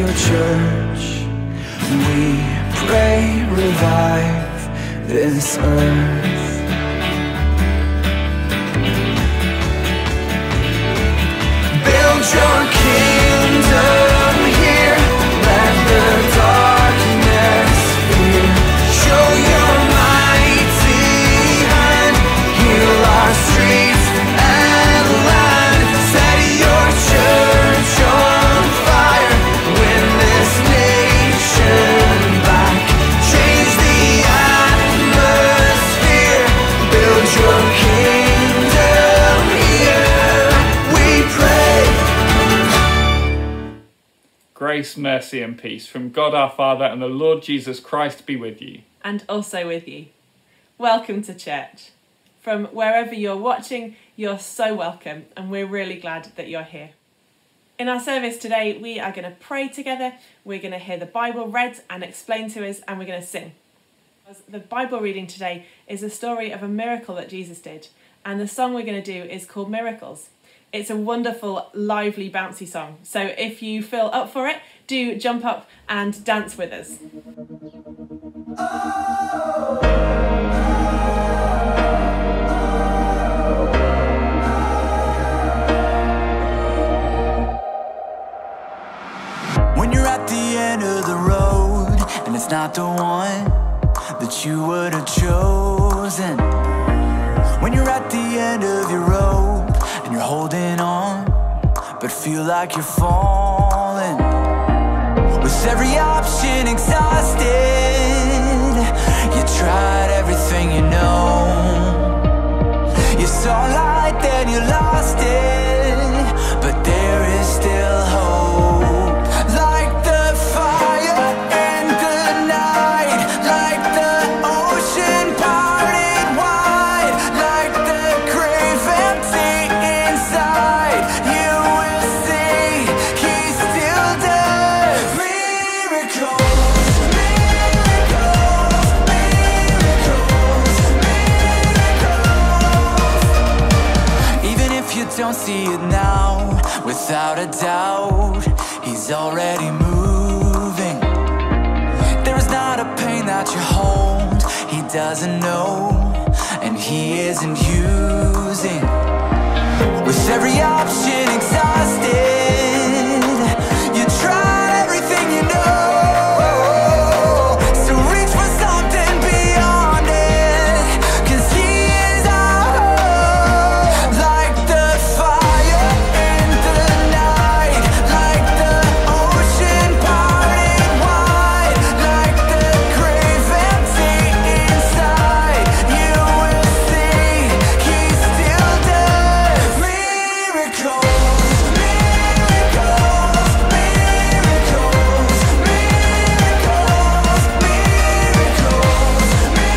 your church. We pray, revive this earth. Build your kingdom here, let the darkness fear. Show your mighty hand, heal our streets and land. Set your church on fire, win this nation back. Change the atmosphere, build your kingdom here, we pray. Grace, mercy and peace from God our Father and the Lord Jesus Christ be with you. And also with you. Welcome to church. From wherever you're watching, you're so welcome, and we're really glad that you're here. In our service today, we are going to pray together, we're going to hear the Bible read and explained to us, and we're going to sing. The Bible reading today is a story of a miracle that Jesus did, and the song we're going to do is called Miracles. It's a wonderful, lively, bouncy song, so if you feel up for it, do jump up and dance with us. When you're at the end of the road and it's not the one that you would have chosen. When you're at the end of your rope and you're holding on but feel like you're falling, with every option exhausted, you tried everything you know. You saw light, then you lost it, but there is still hope. Like the fire in the night, like the ocean parted wide, like the grave empty inside, you will see he still does miracles, miracles, miracles, miracles. Even if you don't see it now, without a doubt, he's already moving. There is not a pain that you hold he doesn't know, and he isn't using. With every option exhausted, you tried everything you know. So reach for something beyond it, 'cause he is our hope. Like the fire in the night, like the ocean parted wide, like the grave empty inside, you will see he still does miracles, miracles, miracles, miracles, miracles,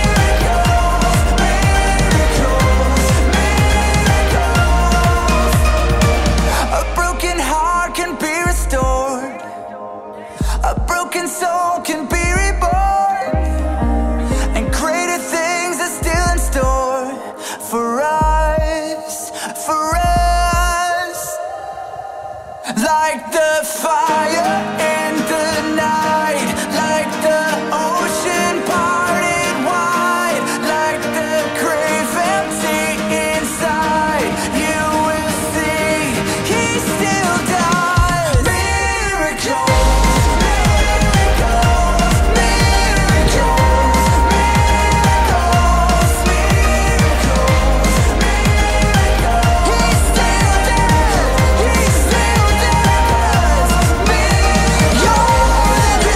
miracles, miracles. A broken heart can be restored, a broken soul can be reborn, and greater things are still in store for us, for us. Like the fire in the night, like the ocean parted wide, like the grave empty inside, you will see he still does miracles, miracles, miracles, miracles, miracles, miracles. He still does, he still does. You're the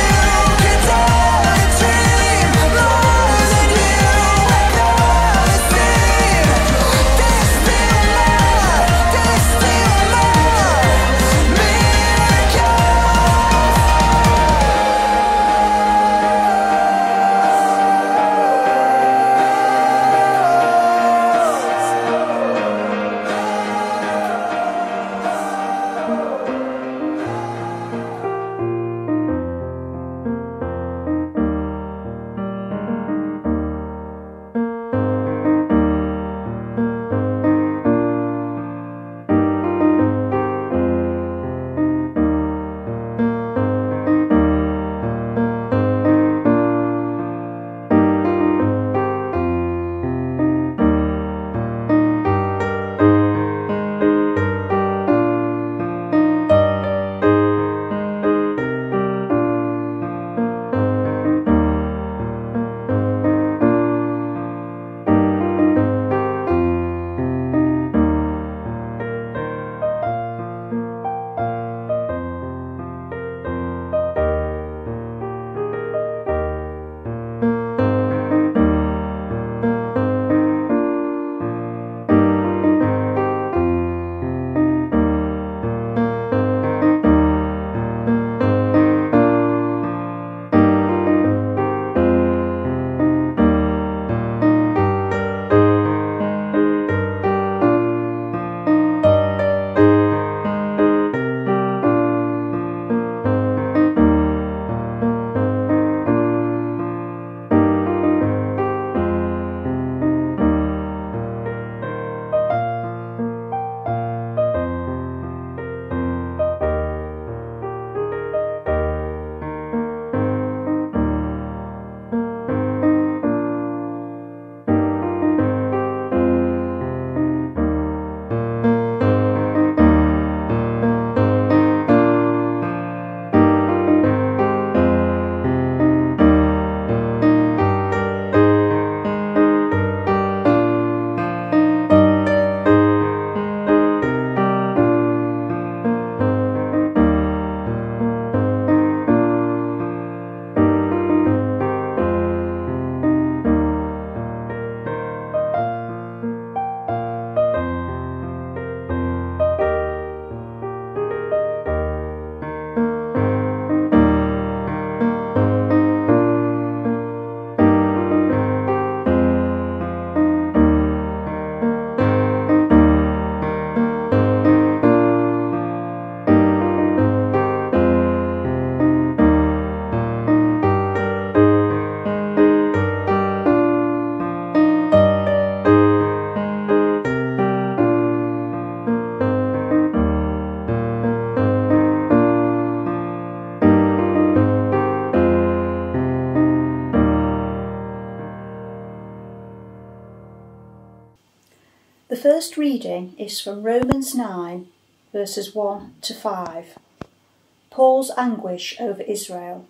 first reading is from Romans 9, verses 1 to 5. Paul's anguish over Israel.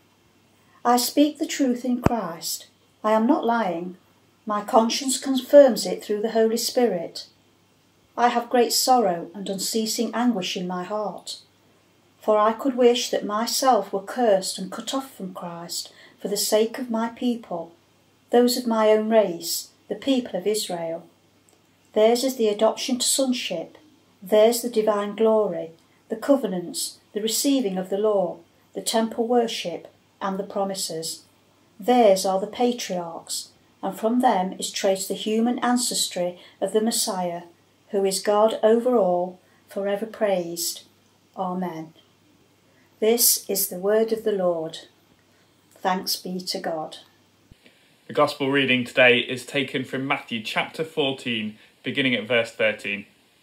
I speak the truth in Christ. I am not lying. My conscience confirms it through the Holy Spirit. I have great sorrow and unceasing anguish in my heart. For I could wish that myself were cursed and cut off from Christ for the sake of my people, those of my own race, the people of Israel. Theirs is the adoption to sonship, theirs the divine glory, the covenants, the receiving of the law, the temple worship, and the promises. Theirs are the patriarchs, and from them is traced the human ancestry of the Messiah, who is God over all, forever praised. Amen. This is the word of the Lord. Thanks be to God. The Gospel reading today is taken from Matthew chapter 14, beginning at verse 13.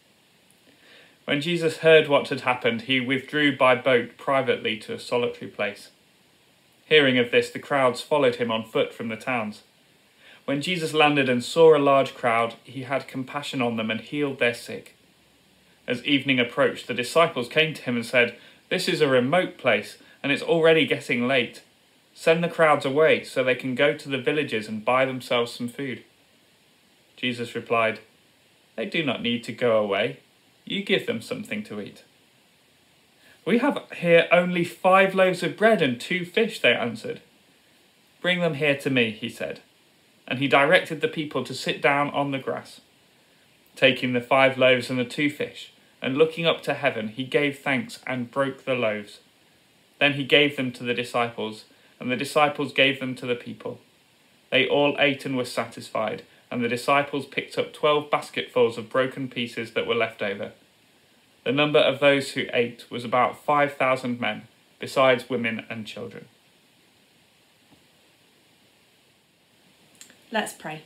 When Jesus heard what had happened, he withdrew by boat privately to a solitary place. Hearing of this, the crowds followed him on foot from the towns. When Jesus landed and saw a large crowd, he had compassion on them and healed their sick. As evening approached, the disciples came to him and said, "This is a remote place, and it's already getting late. Send the crowds away so they can go to the villages and buy themselves some food." Jesus replied, "They do not need to go away. You give them something to eat." "We have here only 5 loaves of bread and 2 fish," they answered. "Bring them here to me," he said. And he directed the people to sit down on the grass. Taking the 5 loaves and the 2 fish, and looking up to heaven, he gave thanks and broke the loaves. Then he gave them to the disciples, and the disciples gave them to the people. They all ate and were satisfied, and the disciples picked up 12 basketfuls of broken pieces that were left over. The number of those who ate was about 5,000 men, besides women and children. Let's pray.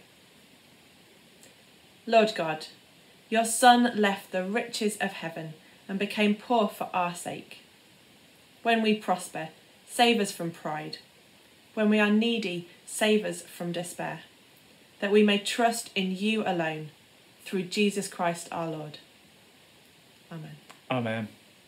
Lord God, your Son left the riches of heaven and became poor for our sake. When we prosper, save us from pride. When we are needy, save us from despair, that we may trust in you alone, through Jesus Christ our Lord. Amen. Amen.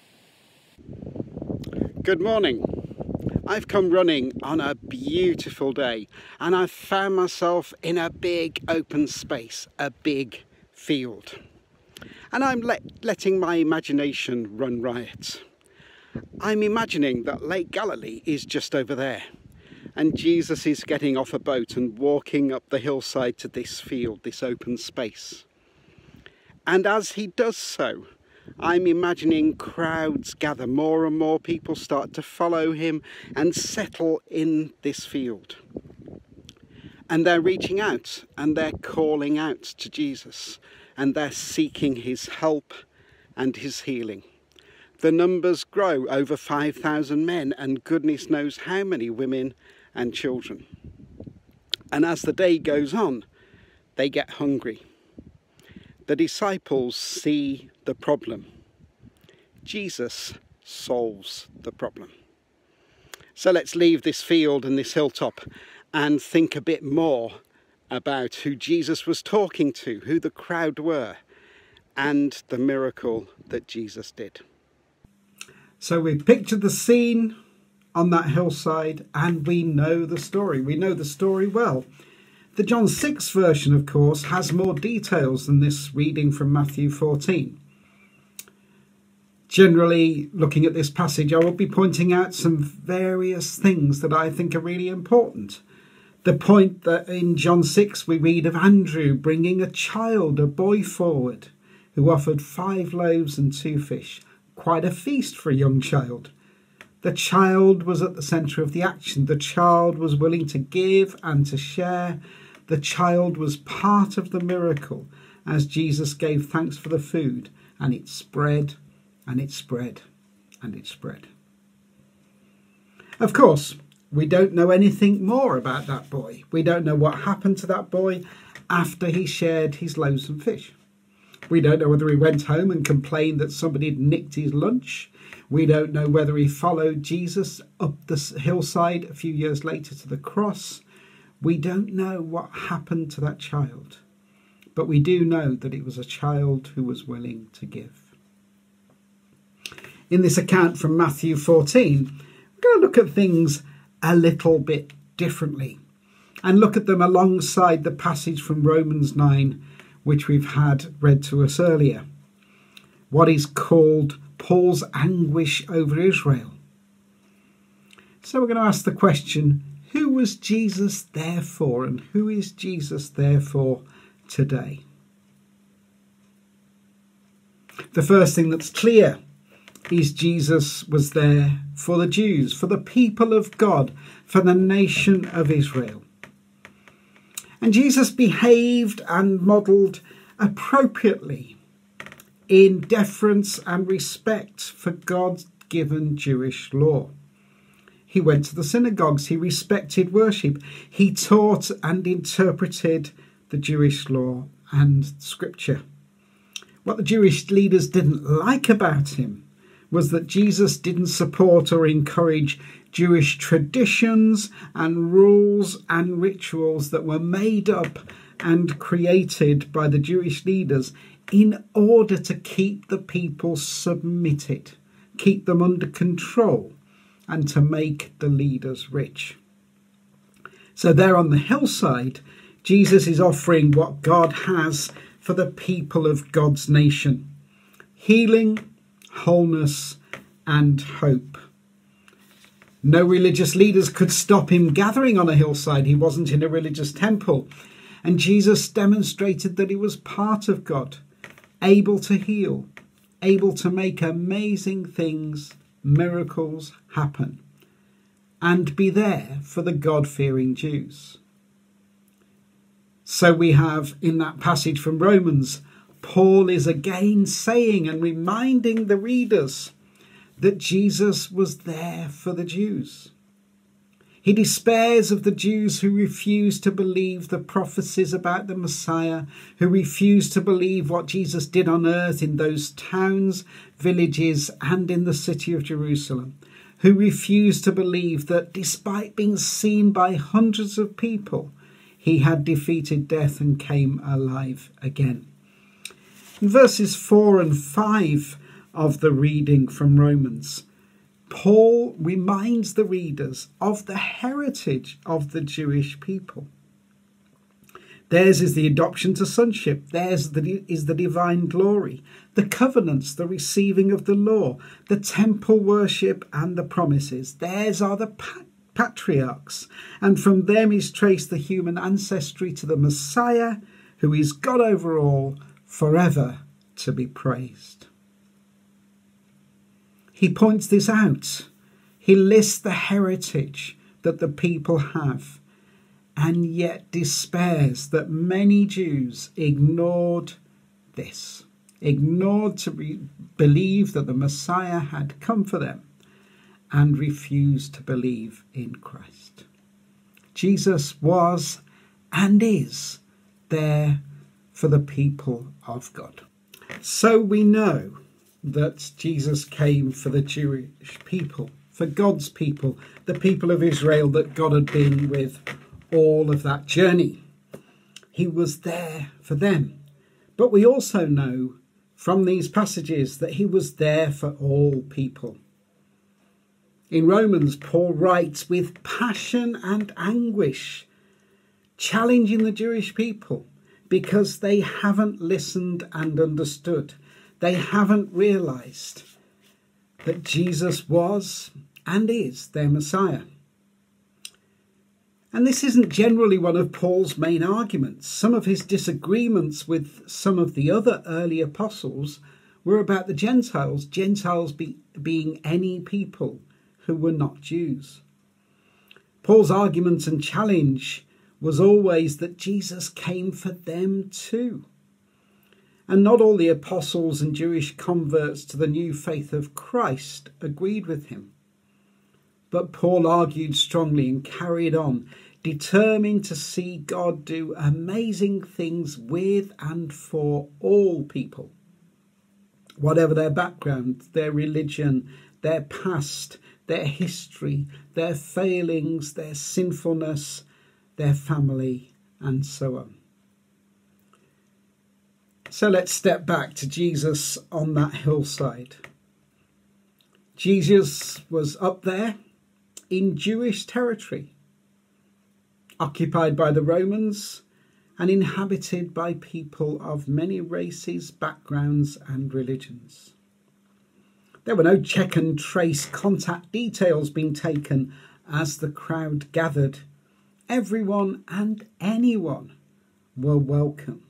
Good morning. I've come running on a beautiful day, and I've found myself in a big open space, a big field. And I'm letting my imagination run riot. I'm imagining that Lake Galilee is just over there, and Jesus is getting off a boat and walking up the hillside to this field, this open space. And as he does so, I'm imagining crowds gather, more and more people start to follow him and settle in this field. And they're reaching out and they're calling out to Jesus, and they're seeking his help and his healing. The numbers grow, over 5,000 men, and goodness knows how many women and children. And as the day goes on, they get hungry. The disciples see the problem. Jesus solves the problem. So let's leave this field and this hilltop and think a bit more about who Jesus was talking to, who the crowd were, and the miracle that Jesus did. So we've pictured the scene on that hillside, and we know the story. We know the story well. The John 6 version, of course, has more details than this reading from Matthew 14. Generally, looking at this passage, I will be pointing out some various things that I think are really important. The point that in John 6 we read of Andrew bringing a child, a boy forward, who offered 5 loaves and 2 fish. Quite a feast for a young child. The child was at the centre of the action. The child was willing to give and to share. The child was part of the miracle as Jesus gave thanks for the food, and it spread and it spread and it spread. Of course, we don't know anything more about that boy. We don't know what happened to that boy after he shared his loaves and fish. We don't know whether he went home and complained that somebody had nicked his lunch. We don't know whether he followed Jesus up the hillside a few years later to the cross. We don't know what happened to that child. but we do know that it was a child who was willing to give. In this account from Matthew 14, we're going to look at things a little bit differently and look at them alongside the passage from Romans 9, which we've had read to us earlier. What is called Paul's anguish over Israel. So we're going to ask the question, who was Jesus there for, and who is Jesus there for today? The first thing that's clear is Jesus was there for the Jews, for the people of God, for the nation of Israel. And Jesus behaved and modelled appropriately in deference and respect for God's given Jewish law. He went to the synagogues, he respected worship, he taught and interpreted the Jewish law and scripture. What the Jewish leaders didn't like about him was that Jesus didn't support or encourage Jewish traditions and rules and rituals that were made up and created by the Jewish leaders in order to keep the people submitted, keep them under control, and to make the leaders rich. So there on the hillside, Jesus is offering what God has for the people of God's nation: healing, wholeness, and hope. No religious leaders could stop him gathering on a hillside. He wasn't in a religious temple. And Jesus demonstrated that he was part of God, able to heal, able to make amazing things, miracles happen, and be there for the God-fearing Jews. So we have in that passage from Romans, Paul is again saying and reminding the readers that Jesus was there for the Jews. He despairs of the Jews who refuse to believe the prophecies about the Messiah, who refuse to believe what Jesus did on earth in those towns, villages, and in the city of Jerusalem, who refuse to believe that despite being seen by hundreds of people, he had defeated death and came alive again. In verses 4 and 5 of the reading from Romans, Paul reminds the readers of the heritage of the Jewish people. Theirs is the adoption to sonship. Theirs is the divine glory, the covenants, the receiving of the law, the temple worship and the promises. Theirs are the patriarchs, and from them is traced the human ancestry to the Messiah, who is God over all, forever to be praised. He points this out. He lists the heritage that the people have, and yet despairs that many Jews ignored this, ignored to believe that the Messiah had come for them, and refused to believe in Christ. Jesus was and is there for the people of God. So we know that Jesus came for the Jewish people, for God's people, the people of Israel that God had been with all of that journey. He was there for them. But we also know from these passages that he was there for all people. In Romans, Paul writes with passion and anguish, challenging the Jewish people because they haven't listened and understood. They haven't realised that Jesus was and is their Messiah. And this isn't generally one of Paul's main arguments. Some of his disagreements with some of the other early apostles were about the Gentiles, being any people who were not Jews. Paul's argument and challenge was always that Jesus came for them too. And not all the apostles and Jewish converts to the new faith of Christ agreed with him. But Paul argued strongly and carried on, determined to see God do amazing things with and for all people, whatever their background, their religion, their past, their history, their failings, their sinfulness, their family, and so on. So let's step back to Jesus on that hillside. Jesus was up there in Jewish territory, occupied by the Romans and inhabited by people of many races, backgrounds and religions. There were no check and trace contact details being taken as the crowd gathered. Everyone and anyone were welcome.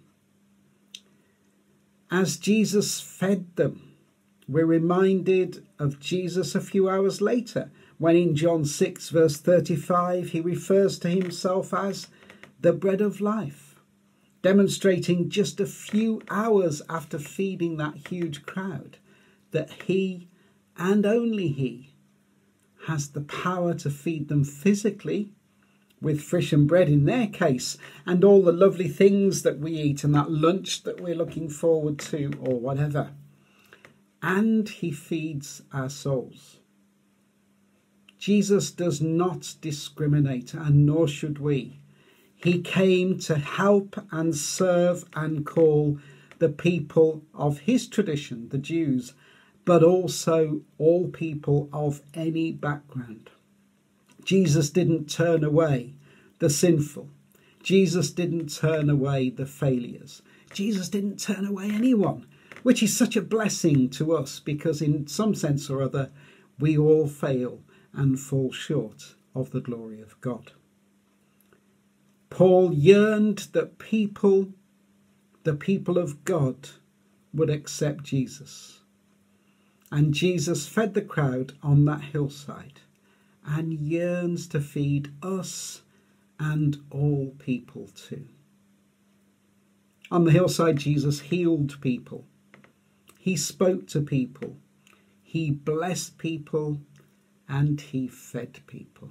As Jesus fed them, we're reminded of Jesus a few hours later, when in John 6 verse 35 he refers to himself as the bread of life, demonstrating just a few hours after feeding that huge crowd that he, and only he, has the power to feed them physically with fish and bread in their case, and all the lovely things that we eat and that lunch that we're looking forward to or whatever. And he feeds our souls. Jesus does not discriminate, and nor should we. He came to help and serve and call the people of his tradition, the Jews, but also all people of any background. Jesus didn't turn away the sinful. Jesus didn't turn away the failures. Jesus didn't turn away anyone, which is such a blessing to us because in some sense or other, we all fail and fall short of the glory of God. Paul yearned that the people of God, would accept Jesus. And Jesus fed the crowd on that hillside and yearns to feed us and all people too. On the hillside, Jesus healed people. He spoke to people. He blessed people and he fed people.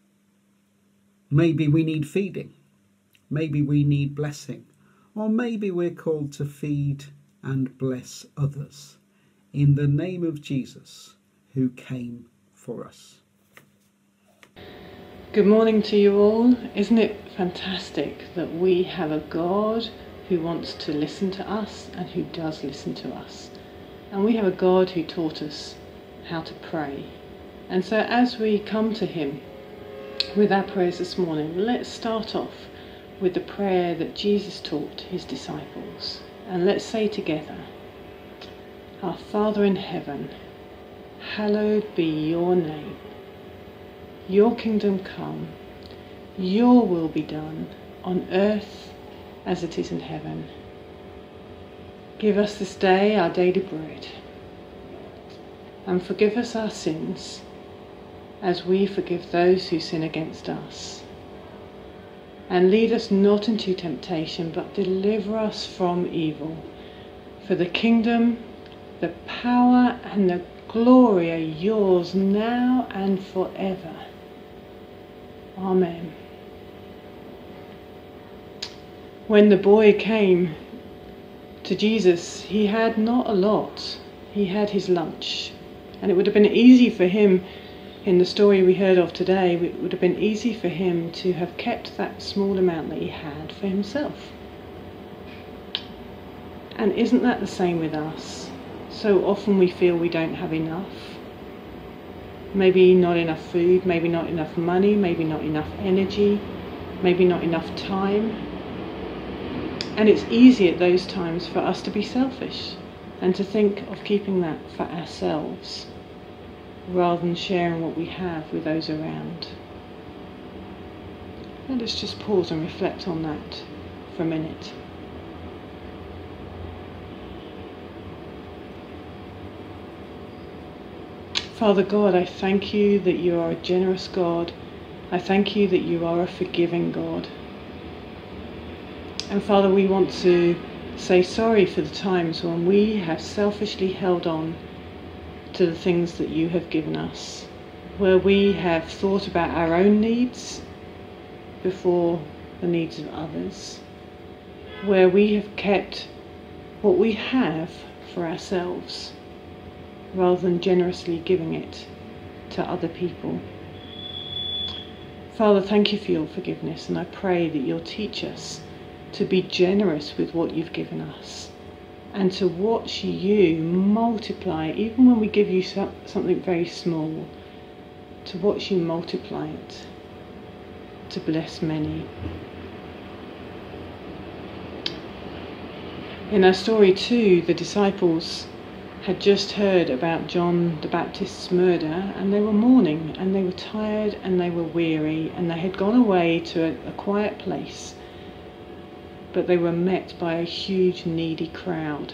Maybe we need feeding. Maybe we need blessing. Or maybe we're called to feed and bless others in the name of Jesus who came for us. Good morning to you all. Isn't it fantastic that we have a God who wants to listen to us and who does listen to us? And we have a God who taught us how to pray. And so as we come to him with our prayers this morning, let's start off with the prayer that Jesus taught his disciples. And let's say together, Our Father in heaven, hallowed be your name. Your kingdom come, your will be done on earth as it is in heaven. Give us this day our daily bread, and forgive us our sins as we forgive those who sin against us. And lead us not into temptation, but deliver us from evil. For the kingdom, the power and the glory are yours now and forever. Amen. When the boy came to Jesus, he had not a lot. He had his lunch. And it would have been easy for him, in the story we heard of today, it would have been easy for him to have kept that small amount that he had for himself. And isn't that the same with us? So often we feel we don't have enough. Maybe not enough food, maybe not enough money, maybe not enough energy, maybe not enough time. And it's easy at those times for us to be selfish and to think of keeping that for ourselves rather than sharing what we have with those around. Let us just pause and reflect on that for a minute. Father God, I thank you that you are a generous God. I thank you that you are a forgiving God. And Father, we want to say sorry for the times when we have selfishly held on to the things that you have given us, where we have thought about our own needs before the needs of others, where we have kept what we have for ourselves rather than generously giving it to other people. Father, thank you for your forgiveness, and I pray that you'll teach us to be generous with what you've given us, and to watch you multiply, even when we give you something very small, to watch you multiply it, to bless many. In our story too, the disciples had just heard about John the Baptist's murder, and they were mourning, and they were tired, and they were weary, and they had gone away to a quiet place, but they were met by a huge needy crowd.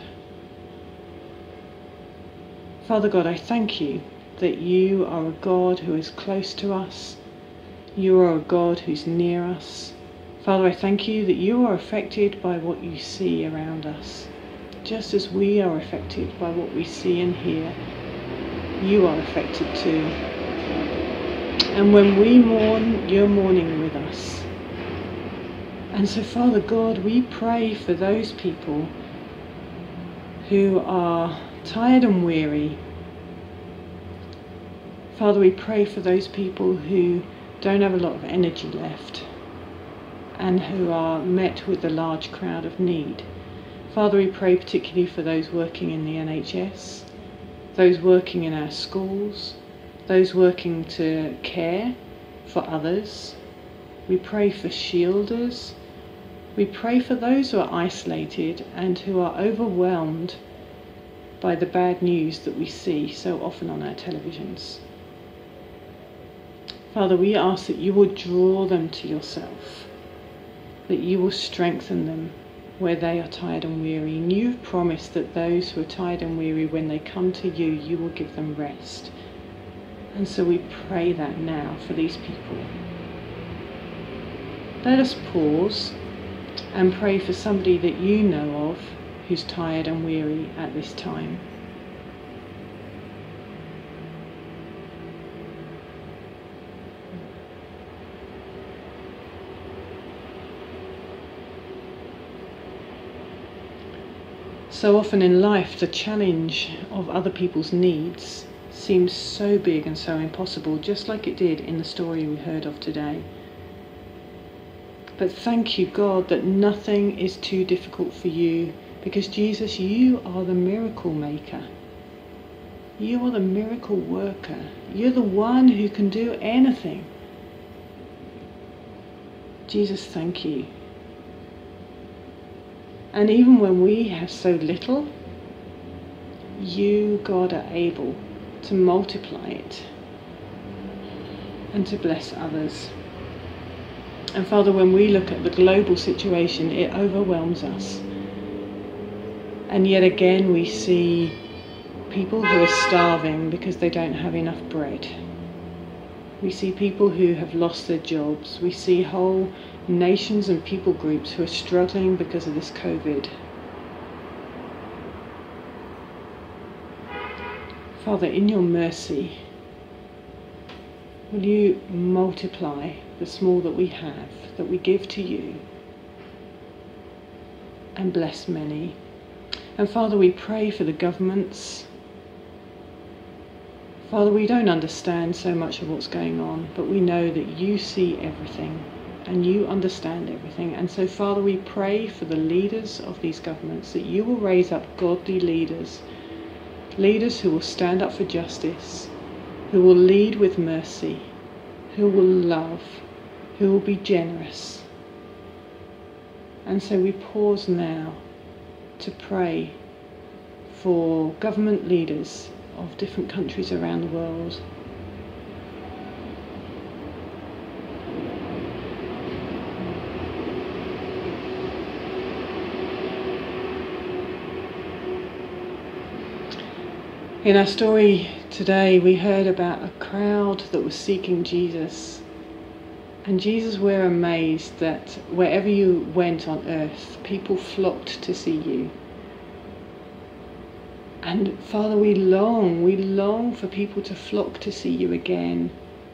Father God, I thank you that you are a God who is close to us. You are a God who's near us. Father, I thank you that you are affected by what you see around us. Just as we are affected by what we see and hear, you are affected too. And when we mourn, you're mourning with us. And so, Father God, we pray for those people who are tired and weary. Father, we pray for those people who don't have a lot of energy left and who are met with a large crowd of need. Father, we pray particularly for those working in the NHS, those working in our schools, those working to care for others. We pray for shielders. We pray for those who are isolated and who are overwhelmed by the bad news that we see so often on our televisions. Father, we ask that you will draw them to yourself, that you will strengthen them where they are tired and weary. And you've promised that those who are tired and weary, when they come to you, you will give them rest. And so we pray that now for these people. Let us pause and pray for somebody that you know of who's tired and weary at this time. So often in life, the challenge of other people's needs seems so big and so impossible, just like it did in the story we heard of today. But thank you, God, that nothing is too difficult for you, because Jesus, you are the miracle maker. You are the miracle worker. You're the one who can do anything. Jesus, thank you. And even when we have so little, you, God, are able to multiply it and to bless others. And Father, when we look at the global situation, it overwhelms us. And yet again we see people who are starving because they don't have enough bread. We see people who have lost their jobs. We see whole nations and people groups who are struggling because of this COVID. Father, in your mercy, will you multiply the small that we have, that we give to you, and bless many. And Father, we pray for the governments. Father, we don't understand so much of what's going on, but we know that you see everything and you understand everything. And so, Father, we pray for the leaders of these governments, that you will raise up godly leaders, leaders who will stand up for justice, who will lead with mercy, who will love, who will be generous. And so we pause now to pray for government leaders of different countries around the world. In our story today, we heard about a crowd that was seeking Jesus. And Jesus, we're amazed that wherever you went on earth, people flocked to see you. And Father, we long for people to flock to see you again.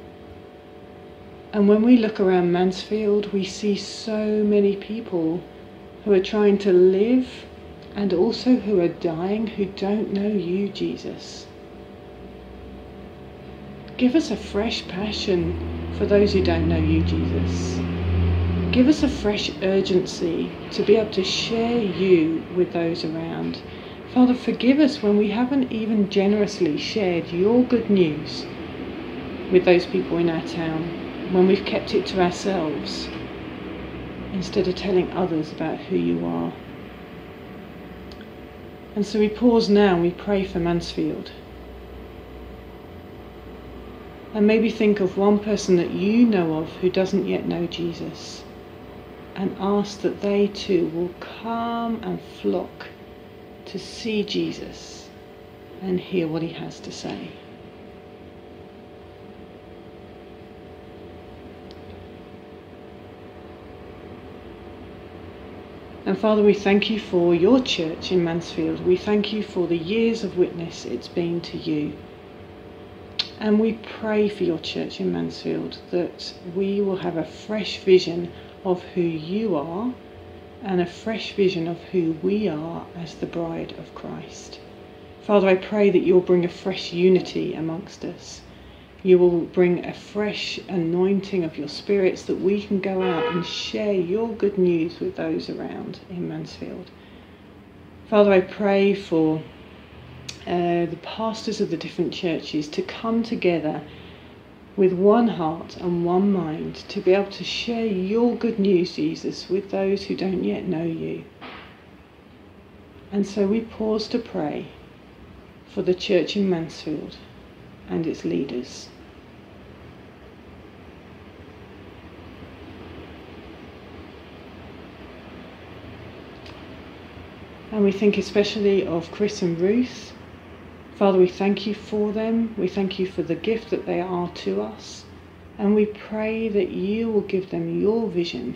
And when we look around Mansfield, we see so many people who are trying to live and also who are dying, who don't know you, Jesus. Give us a fresh passion for those who don't know you, Jesus. Give us a fresh urgency to be able to share you with those around. Father, forgive us when we haven't even generously shared your good news with those people in our town, when we've kept it to ourselves instead of telling others about who you are. And so we pause now and we pray for Mansfield. And maybe think of one person that you know of who doesn't yet know Jesus, and ask that they too will come and flock to see Jesus and hear what he has to say. And Father, we thank you for your church in Mansfield. We thank you for the years of witness it's been to you. And we pray for your church in Mansfield that we will have a fresh vision of who you are and a fresh vision of who we are as the bride of Christ. Father, I pray that you'll bring a fresh unity amongst us. You will bring a fresh anointing of your spirits that we can go out and share your good news with those around in Mansfield. Father, I pray for the pastors of the different churches to come together with one heart and one mind to be able to share your good news, Jesus, with those who don't yet know you. And so we pause to pray for the church in Mansfield and its leaders. And we think especially of Chris and Ruth. Father, we thank you for them. We thank you for the gift that they are to us. And we pray that you will give them your vision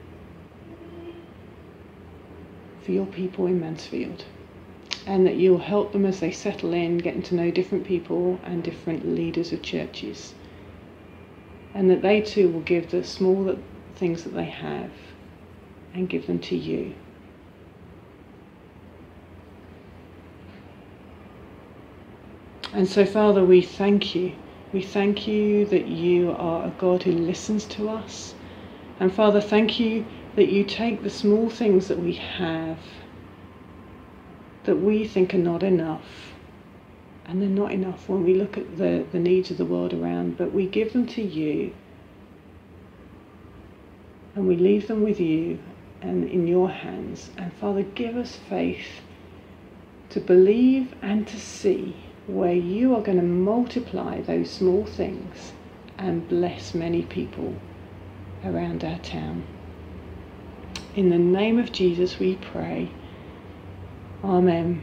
for your people in Mansfield. And that you'll help them as they settle in, getting to know different people and different leaders of churches. And that they too will give the small things that they have and give them to you. And so, Father, we thank you. We thank you that you are a God who listens to us. And Father, thank you that you take the small things that we have, that we think are not enough. And they're not enough when we look at the needs of the world around, but we give them to you. And we leave them with you and in your hands. And Father, give us faith to believe and to see where you are going to multiply those small things and bless many people around our town. In the name of Jesus we pray. Amen.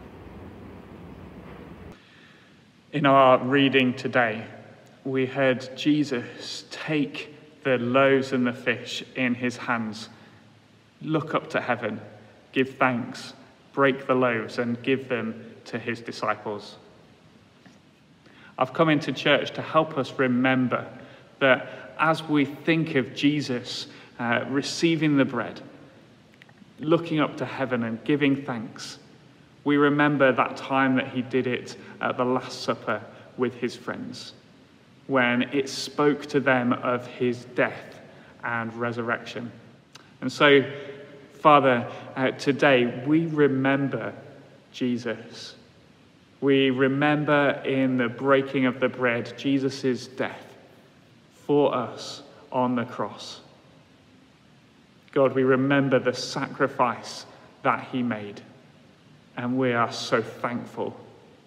In our reading today, we heard Jesus take the loaves and the fish in his hands, look up to heaven, give thanks, break the loaves and give them to his disciples. I've come into church to help us remember that as we think of Jesus receiving the bread, looking up to heaven and giving thanks, we remember that time that he did it at the Last Supper with his friends, when it spoke to them of his death and resurrection. And so, Father, today we remember Jesus. We remember in the breaking of the bread, Jesus' death for us on the cross. God, we remember the sacrifice that he made, and we are so thankful.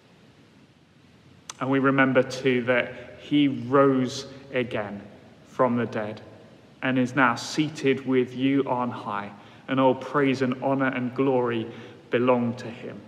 And we remember too that he rose again from the dead and is now seated with you on high, and all praise and honor and glory belong to him.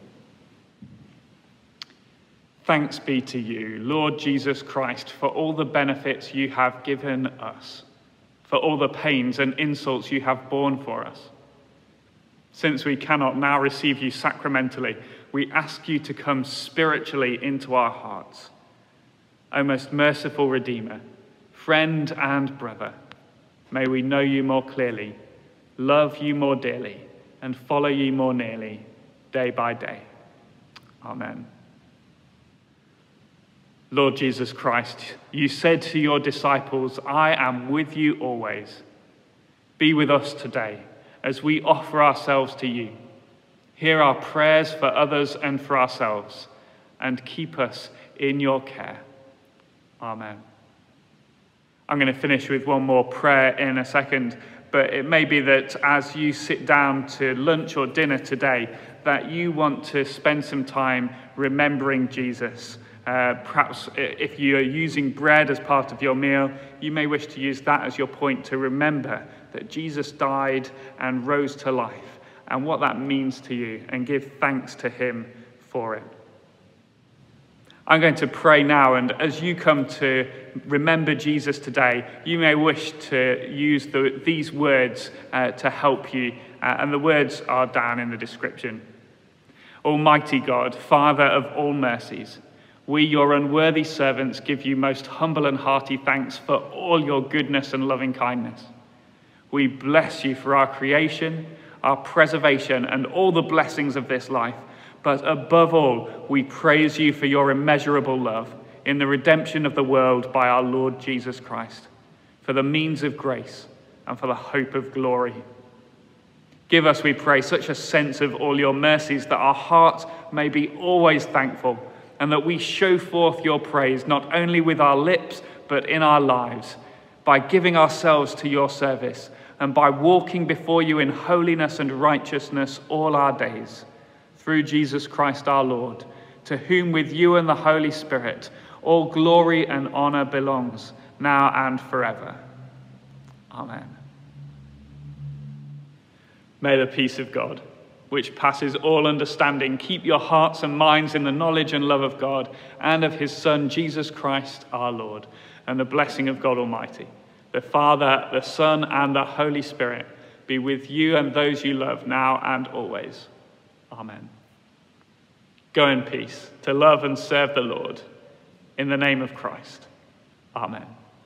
Thanks be to you, Lord Jesus Christ, for all the benefits you have given us, for all the pains and insults you have borne for us. Since we cannot now receive you sacramentally, we ask you to come spiritually into our hearts. O most merciful Redeemer, friend and brother, may we know you more clearly, love you more dearly, and follow you more nearly, day by day. Amen. Lord Jesus Christ, you said to your disciples, I am with you always, Be with us today as we offer ourselves to you. Hear our prayers for others and for ourselves, and keep us in your care. Amen. I'm going to finish with one more prayer in a second, but it may be that as you sit down to lunch or dinner today, that you want to spend some time remembering Jesus. Perhaps if you are using bread as part of your meal, you may wish to use that as your point to remember that Jesus died and rose to life and what that means to you, and give thanks to him for it. I'm going to pray now, and as you come to remember Jesus today, you may wish to use these words to help you, and the words are down in the description. Almighty God, Father of all mercies, we, your unworthy servants, give you most humble and hearty thanks for all your goodness and loving kindness. We bless you for our creation, our preservation, and all the blessings of this life. But above all, we praise you for your immeasurable love in the redemption of the world by our Lord Jesus Christ, for the means of grace and for the hope of glory. Give us, we pray, such a sense of all your mercies that our hearts may be always thankful, and that we show forth your praise not only with our lips, but in our lives, by giving ourselves to your service and by walking before you in holiness and righteousness all our days. Through Jesus Christ our Lord, to whom with you and the Holy Spirit all glory and honor belongs, now and forever. Amen. May the peace of God, which passes all understanding, keep your hearts and minds in the knowledge and love of God and of his Son, Jesus Christ our Lord, and the blessing of God Almighty, the Father, the Son, and the Holy Spirit be with you and those you love now and always. Amen. Go in peace to love and serve the Lord. In the name of Christ. Amen.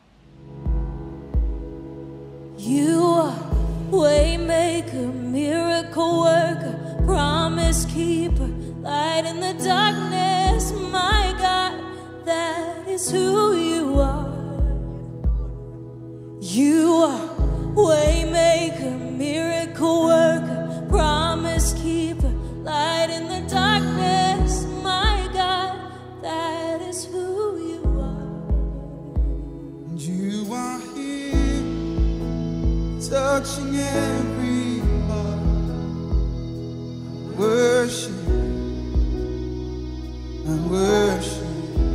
You are waymaker, miracle worker, promise keeper, light in the darkness, my God, that is who you are. You are waymaker, miracle worker, promise keeper, light in the darkness, my God, that is who you are. And you are here, touching every heart. Worship, I worship.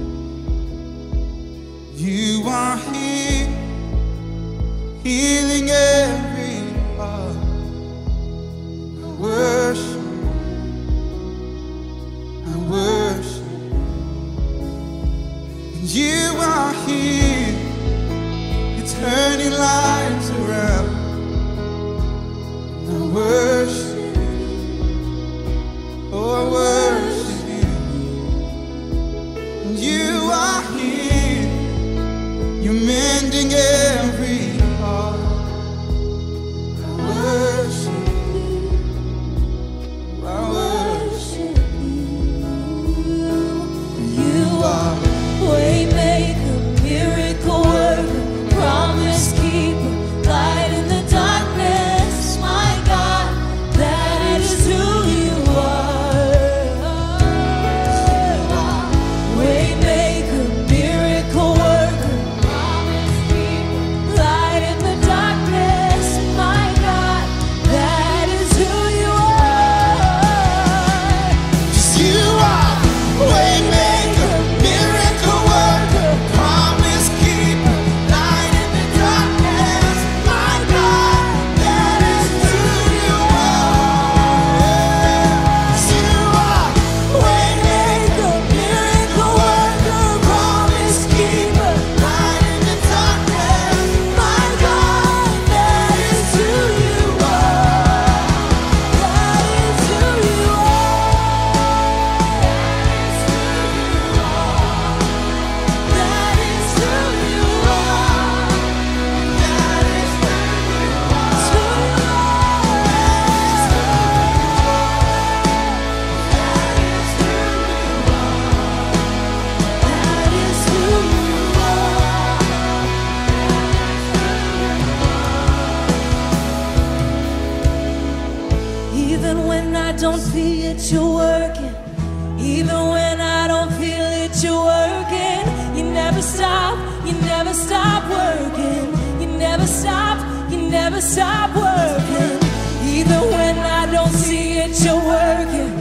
You are here, healing every heart. I worship. Worship. You are here, you're turning lives around. I worship you, oh I worship you. You are here, you're mending every heart. I worship you, I worship you are waymaker, miracle worker, promise keeper, light in the darkness, my God, it, you're working. Even when I don't feel it, you're working. You never stop working. You never stop working. Even when I don't see it, you're working.